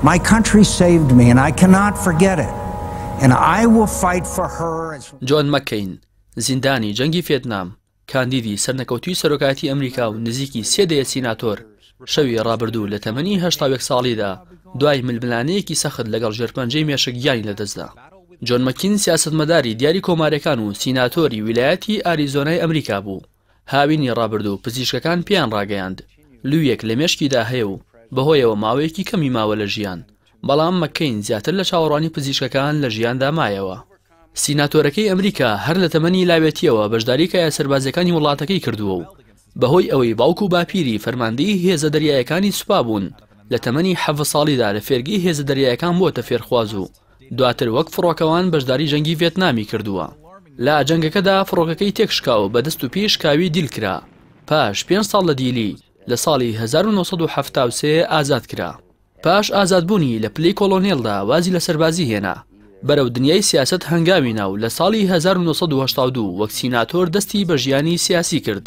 My country saved me and I cannot forget it. And I will fight for her as... جۆن مەککەین زیندانی جەنگی ڤێتنام کاندیدی سەرنەکەوتوی سەرۆکایەتی ئەمریکا و نزیکی 3 دەیە سیناتۆر شەوی ڕابردوو لە تەمەنی 81 ساڵیدا دوای ململانەیەکی سەخت لەگەڵ ژێرپەنجەی مێشکگیانی لەدەستدا. جۆن مەکین سیاسەتمەداری دیاری کۆمارەکان و سیناتۆری ویلایەتی ئاریزۆنای ئەمریکا بوو. هاوینی ڕابردوو پزیشکەکان پێیان ڕاگەیاند لوویەک لە مێشکیدا هەیە و بەهۆیەوە ماوەیەکی کەمی ماوە لە ژیان، بەڵام مەککەین زیاتر لە چاوەڕوانی پزیشکەکان لە ژیاندا مایەوە. سیناتۆرەکەی ئەمریکا هەر لە تەمەنی لاوێتیەوە بەشداری کایە سەربازەکانی وڵاتەکەی کردووە و بەهۆی ئەوەی باوکو و باپیری فەرماندەی هێزە دەریایەکانی سوپا بوون لە تەمەنی 7 ساڵیدا لە فێرگی هێزە دەریایەکان بۆتە فێرخواز و دواتر وەک فڕۆکەوان بەشداری جەنگی ڤێتنامی کردووە. لە جەنگەکەدا فڕۆکەکەی تێکشکاو بە دەست و پێش کاوی دیلکرا. پاش 5 ساڵ لە دیلی لە ساڵی 1973 ئازاد کرا. پاش ئازادبوونی لە پلەی کۆلۆنێڵدا وازی لە سەربازی هێنا. بەرەو دنیای سیاست هەنگاوی ناو لە ساڵی 1982 وەک سیناتۆر دەستی بە ژیانی سیاسی کرد.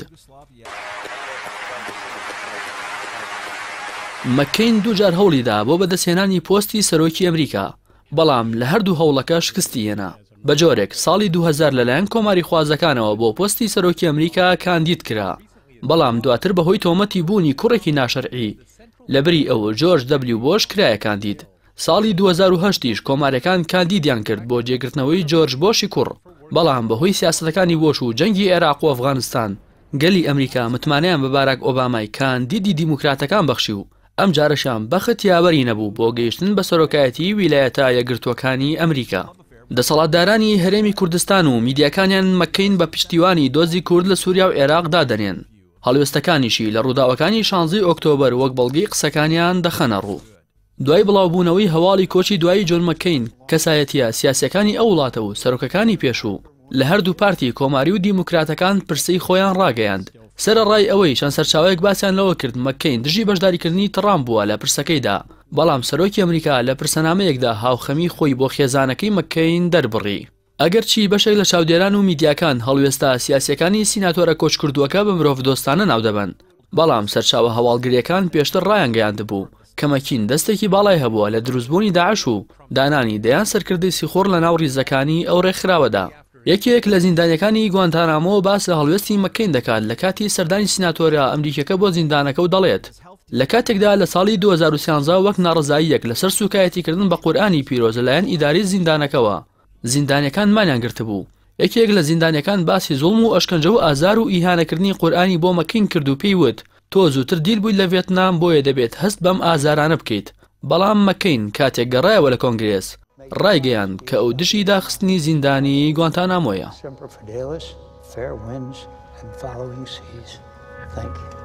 مەککەین دووجار هەوڵیدا بۆ بەدەستهێنانی پۆستی سەرۆکی ئەمریکا، بەڵام لە هەردوو هەوڵەکە شکستی هێنا. بە جۆرێک ساڵی 2000 لەلایەن کۆماری خوازەکانەوە بۆ پۆستی سەرۆکی ئەمریکا کاندید کرا، بەڵام دواتر بەهۆی تۆمەتی بوونی کوڕێکی ناشەرعی لەبری ئەوە جۆرج دەبلیو بۆش کرایە کاندید. ساڵی 2008 کۆمارەکان کاندیدیان کرد بۆ جێگرتنەوەی جۆرج بۆشی کوڕ، بەڵام بەهۆی سیاسەتەکانی بۆش و جەنگی عێراق و ئەفغانستان گەلی ئەمریکا متمانیان بە باراک ئۆبامای کاندیدی دیموکراتەکان بەخشی و ئەم جارەشان بەخت یاوەری نەبوو بۆ گەیشتن بە سەرۆکایەتی ویلایەتە یەکگرتووەکانی ئەمریکا. دەسەڵاتدارانی هەرێمی کوردستان و میدیاکانیان مەککەین بە پشتیوانی دۆزی کورد لە سووریا و عێراق دادەنێن. هەڵوێستەکانیشی لە ڕووداوەکانی 16 ئۆکتۆبەر وەک بەڵگەی قسەکانیان دەخەنە ڕوو. دوای بڵاوبوونەوەی هەواڵی کۆچی دوایی جۆن مەککەین کەسایەتیە سیاسیەکانی ئەو وڵاتە و سەرۆکەکانی پێشوو لە هەردوو پارتی کۆماری و دیموکراتەکان پرسەی خۆیان ڕاگەیاند. سەرەڕای ئەوەی چەند سەرچاوەیەک باسییان لەوە کرد مەککەین دژی بەشداریکردنی تڕام بووە لە پرسەکەیدا، بەڵام سەرۆکی ئەمریکا لە پرسەنامەیەکدا هاوخەمی خۆی بۆ خێزانەکەی مەککەین دەربڕی. ئەگەرچی بەشێک لە چاودێران و میدیاکان هەڵوێستا سیاسیەکانی سیناتۆرە کۆچکردووەکە بە مرۆڤ دۆستانە ناو دەبن، بەڵام سەرچاوە هەواڵگریەکان پێشتر ڕایانگەیاند بوو کە مەکین دەستێکی باڵای هەبووە لە دروستبوونی داعش و دانانی دەیان سەرکردەی سیخۆر لە ناو ڕیزەکانی ئەو ڕێکخراوەدا. یەکێک لە زیندانیەکانی گوانتانامۆ باس لە هەڵوێستی مەککەین دەکات لە کاتی سەردانی سیناتۆرە ئەمریکەکە بۆ زیندانەکە و دەڵێت لە کاتێکدا لە ساڵی 2013 وەک ناڕزاییەک لەسەر سوکایەتیکردن بە قورئانی پیرۆز لەلایەن ئیداری زیندانەکەوە زیندانیەکان مانیان گرتبوو. یەکێک لە زیندانیەکان باسی زوڵم و ئەشکەنجە و ئازار و ئیهانەکردنی قورئانی بۆ مەککەین کرد و پێی وت تۆ زووتر دیل بووی لە ڤێتنام بۆیە دەبێت هەست بەم ئازارانە بکەیت. بەڵام مەککەین کاتێک گەڕایەوە لە کۆنگرێس ڕایگەیان کە ئەو دژی داخستنی زیندانی گوانتانامۆیە.